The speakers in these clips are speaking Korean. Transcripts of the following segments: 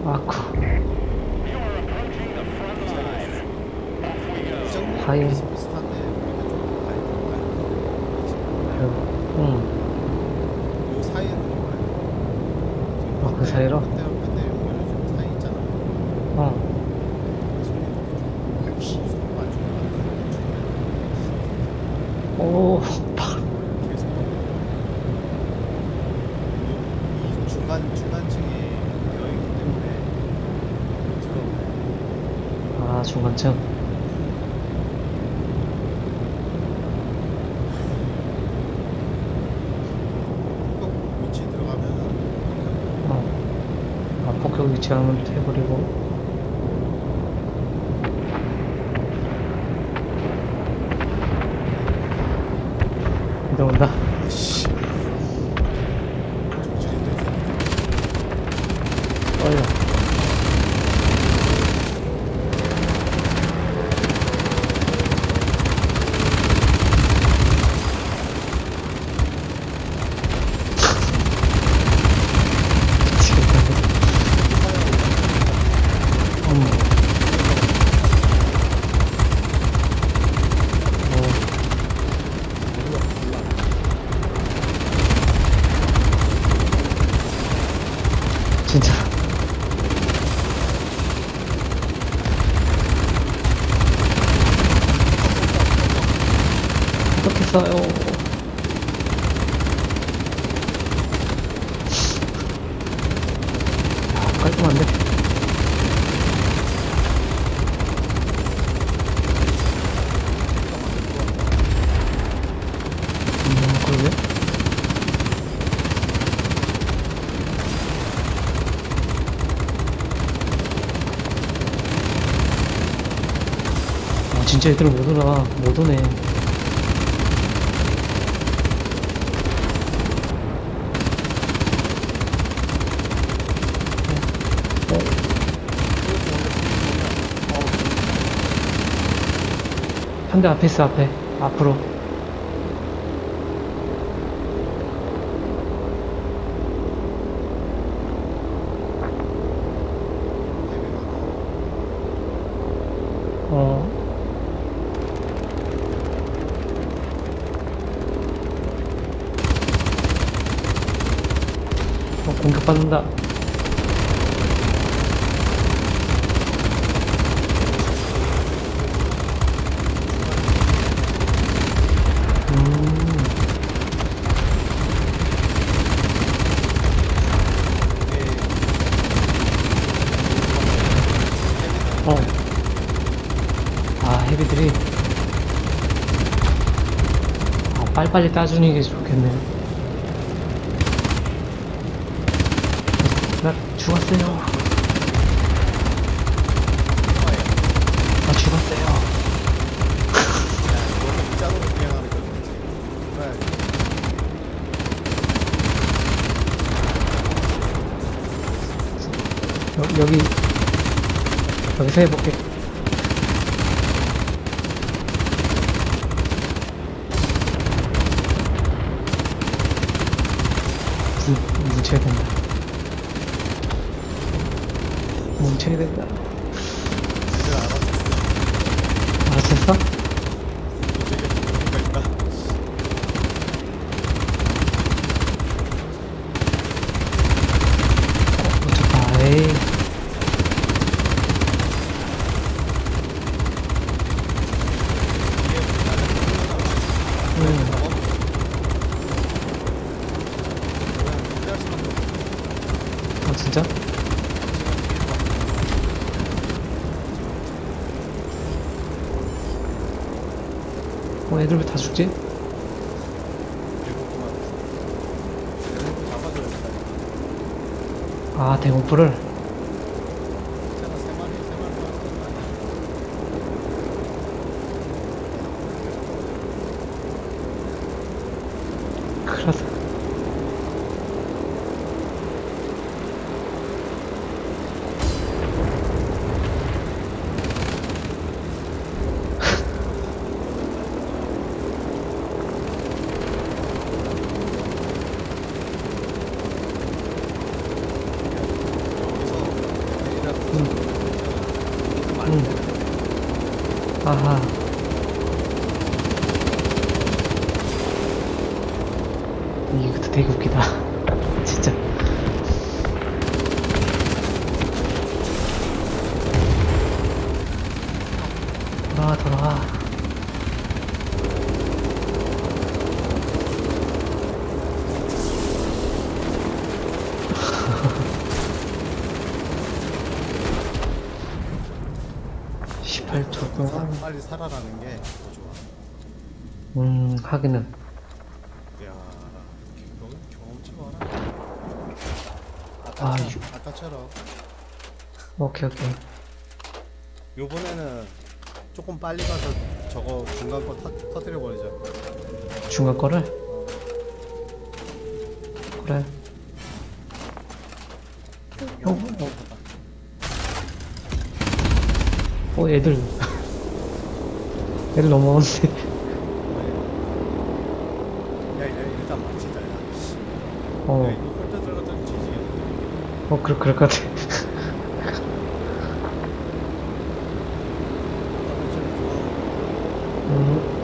아쿠. 하이. 비슷비슷한데 우리가 좀 그리고, 요 사이에는 아, 그 사이로? 현대 연결해 준 사이 있잖아. 속도가 안 오, 팍. 계속 이 중간층이 되어 있기 때문에 들어. 아, 중간층. 위치 들어가면은 아, 폭격 위치하면 해버리고. 이동온다. 씨. 떨려. 진짜. 어떻게 써요? 깔끔한데? 그러게? 아, 진짜 애들 못 오나, 못 오네. 한 대 앞에 있어, 앞에. 앞으로. 어. 공격받는다. 어. 아, 헤비들이. 아, 빨리빨리 따주는 게 좋겠네. 나 죽었어요. 나 죽었어요. 짝으로 비행하는 거지. 여기서 해볼게. 뭉쳐야 된다. 뭉쳐야 된다. 알았었어? 좋다. 에이. 아, 진짜? 애들 왜 다 죽지? 아, 대공포를? 큰일 났어. 아하. 이것도 되게 웃기다. 진짜. 돌아와, 돌아와. 빨리 살아라는 게 더 좋아. 하기는. 야, 경험치 봐라. 아, 아까처럼. 오케이, 오케이. 요번에는 조금 빨리 가서 저거 중간 거 터뜨려 버리자. 중간 거를? 그래. 애들. 애들 넘어오는데. 야, 일단 맞히자. 야, 어, 이거 홀대 들어갔더니 뒤지겠네. 그럴 것 같아. 음,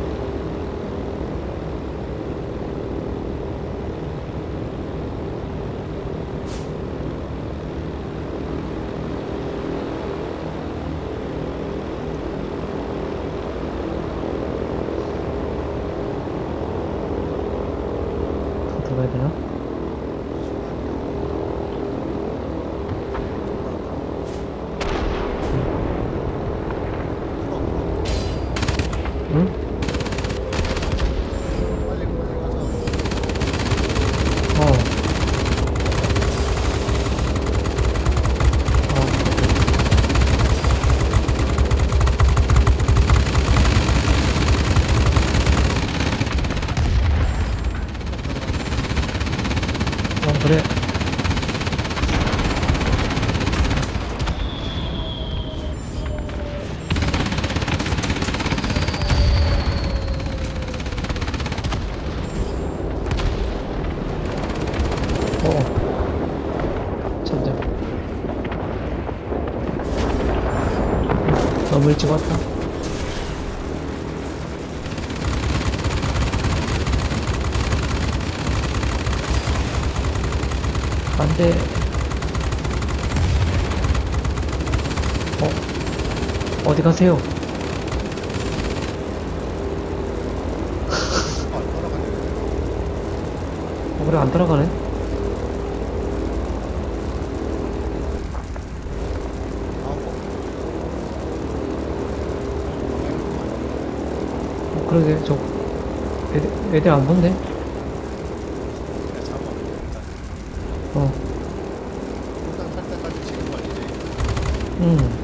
들어가야 되나? 응? 빨리 가자. 어. 그래. 잠깐. 너무 일찍 왔다. 안 돼. 어디 가세요? 따라가네. 그래, 안 따라가네? 그러게, 애들 안 본데? 야, 잡아. 일단. 어, 일단 탈 때까지 지금 걸리지. 음.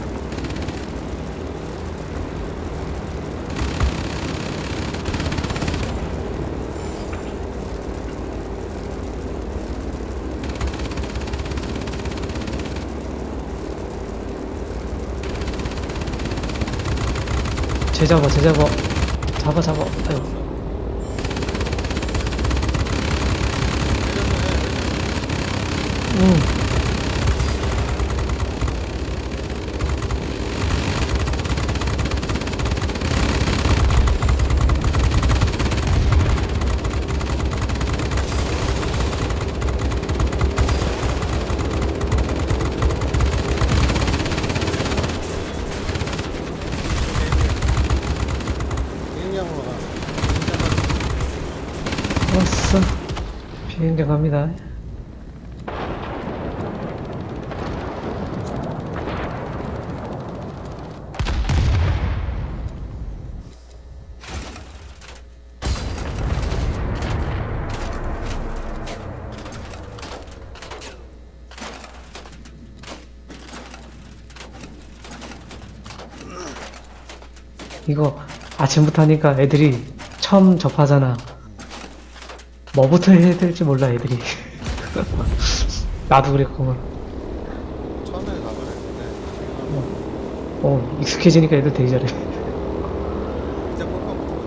쟤 잡아. 잡아. 아유. 응. 비행량으로 가. 왔어. 비행장 갑니다. 이거 아침부터 하니까 애들이 처음 접하잖아. 뭐부터 해야 될지 몰라, 애들이. 나도 그랬구만. 처음에 나가려 했는데 익숙해지니까 애들 되게 잘해. 이제 볼까부터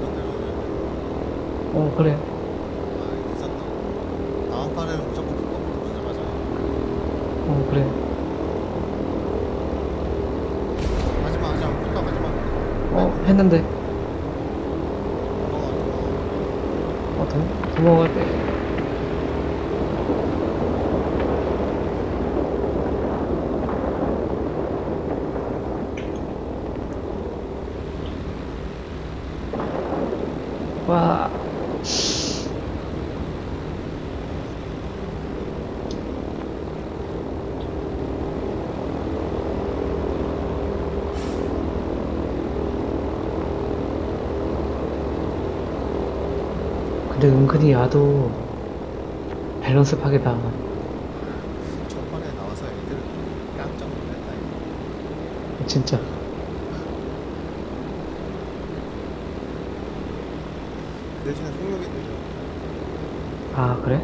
먼저 그래. 아, 늦었다. 다음 판에는 무조건 볼까부터 먼저 가자. 그래. 하지마. 볼까 하지마. 했는데. 도망갈 때. 와. 근데 은근히 야도 밸런스 파괴다. 첫판에 나와서 애들 깜짝 놀랐다 이거. 진짜. 그 대신에 속력이 느려. 아, 그래?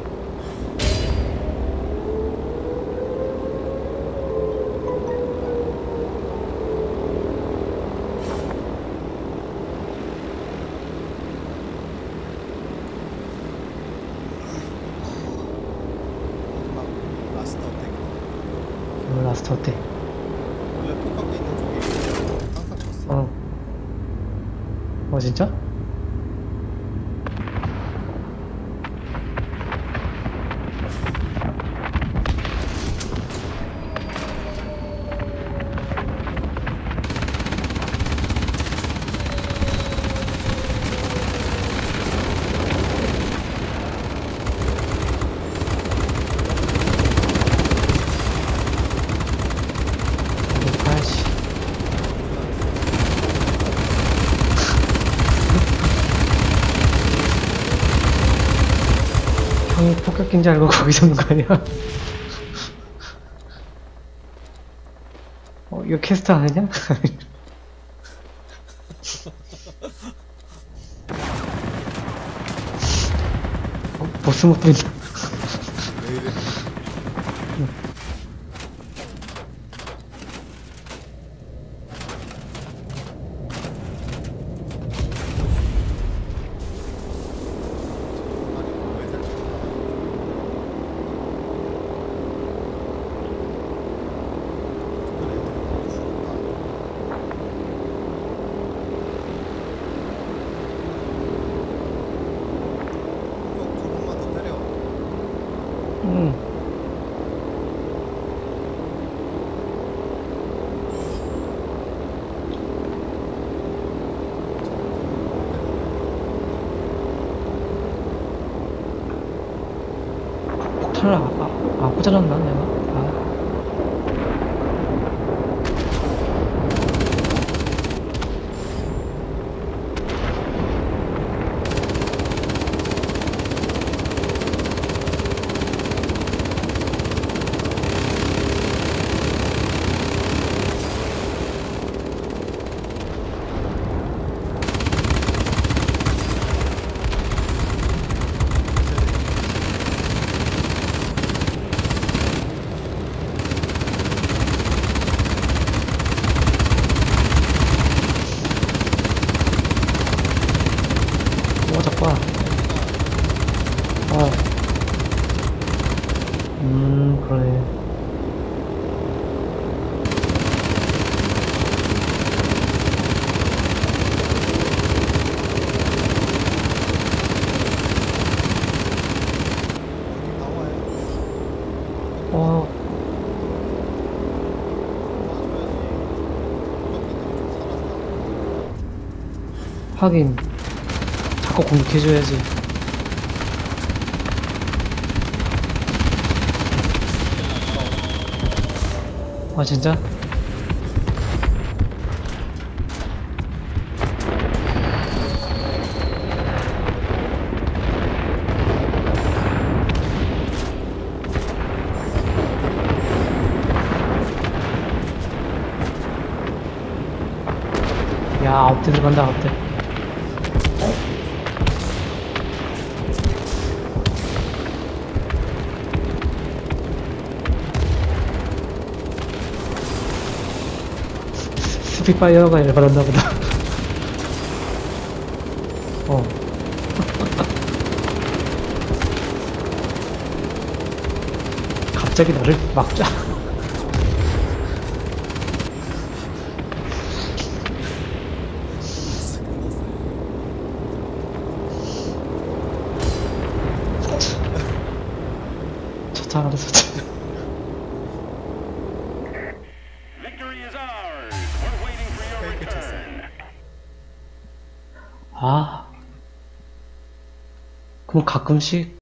마지막 라스트 어택. 오늘 라스트 어때? 원래 폭격기 있는 쪽이 항상 졌어. 진짜? 아이씨. 형이 폭격기인 줄 알고 거기 서는 거 아니야? 이거 캐스트 안 하냐? 보스 못 들린다. 왜 이래? 아니 왜 살짝 두 번만 더 때려. 응. 폭탄을 안 꽂아놨나, 내가? 자꾸 와. 그러네. 어, 하긴. 자꾸 공격해줘야지. 진짜? 야, 업대 들어간다, 업대. 스피파이어가 열받았나 보다. 갑자기 나를 막자. 알아서 Victory is ours. We're waiting for your 페이크 쳤어. return. 아. 그럼 가끔씩